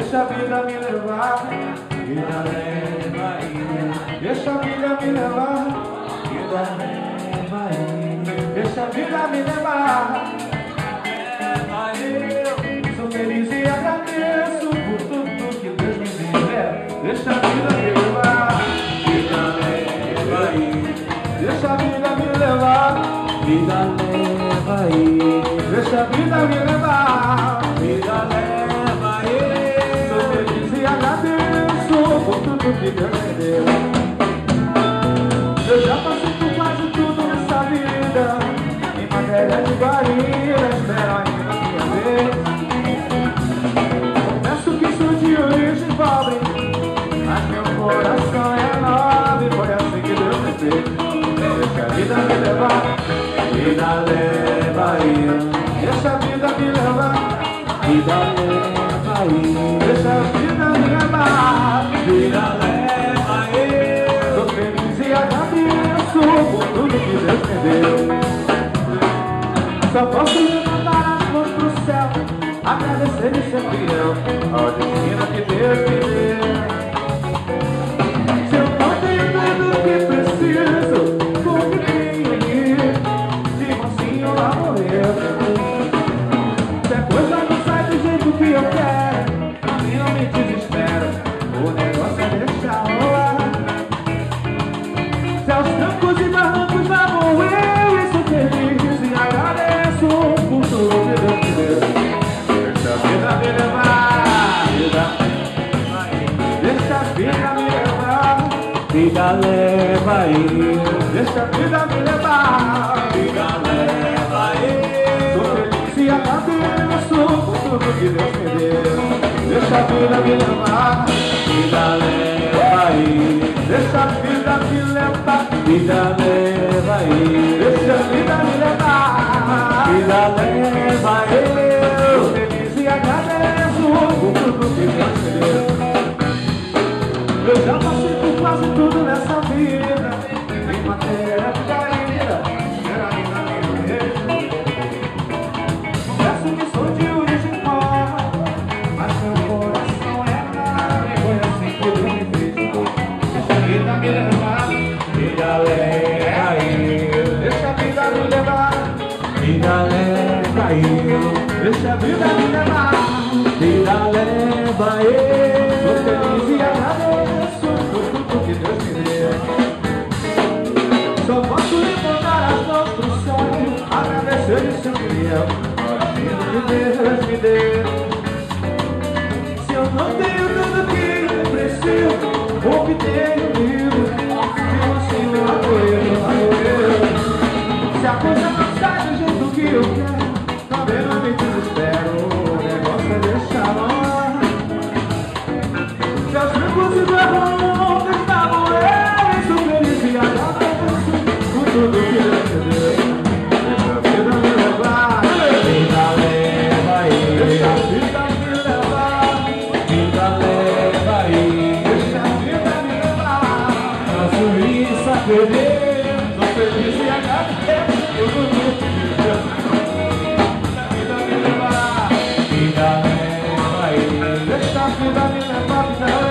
deixa a vida me levar, vida leva aí. Deixa a vida me levar, vida leva aí. Deixa a vida me levar, leva eu. Sou feliz e agradeço por tudo que Deus me deu. Deixa a vida me levar, vida leva aí. Deixa a vida me levar, vida leva aí. Deixa a vida me levar, vida leva aí. Sou feliz e agradeço por tudo que Deus me deu. Eu já passei por quase tudo nessa vida, em matéria de guarida, espero ainda minha vez. Confesso que sou de origem pobre, mas meu coração é nobre, foi assim que Deus me fez. Deixa a vida me levar, vida leva aí. Deixa a vida me levar, vida leva aí. Deixa a vida me levar, vida leva aí. Tô feliz e agradeço por tudo que Deus me deu. Só posso levantar as mãos pro céu, agradecer e ser fiel ao destino que Deus me deu. Se eu não tenho tudo que preciso, se a coisa não sai do jeito que eu quero, pra mim não me desespero, o negócio é deixar rolar. Se aos trancos e barrancos lá vou eu, e sou feliz e agradeço por tudo que Deus me deu. Deixa a vida me levar, vida leva aí. Deixa a vida me levar, vida leva aí. Deixa a vida me levar, vida leva aí. E agradeço por tudo que Deus me deu. Deixa a vida me levar, vida leva aí. Deixa a vida me levar, vida leva aí. Deixa a vida me levar, vida leva aí. Tô feliz e agradeço por tudo que Deus me deu. Eu já passei por quase tudo nessa vida, em matéria de caída, era ainda minha vez. Que sou de origem pobre, mas meu coração é claro, e foi assim que Deus me fez. Deixa a vida me levar, vida leva aí. Deixa a vida me levar, vida leva aí. Deixa a vida me levar, vida leva aí. Sou feliz e agradeço por tudo que Deus me deu. Só posso levantar as mãos pro céu, agradecer e ser fiel que Deus me deu. Se eu não tenho tudo que eu preciso, o que tenho livre, eu assim meu apoio. Se a coisa não sai do jeito que eu quero, também não me desespero, o negócio é deixar rolar. Se as trancos e barrancos estavam eu, sou feliz e agradeço por tudo que Deus me deu. Deixa a vida me levar, vida leva aí. Deixa a vida me levar, vida leva aí. Deixa a vida me levar, faço isso a perder. Tô feliz e agradeço por tudo que Deus me deu. Deixa a vida me levar, vida leva aí. Deixa a vida me levar, vida leva aí.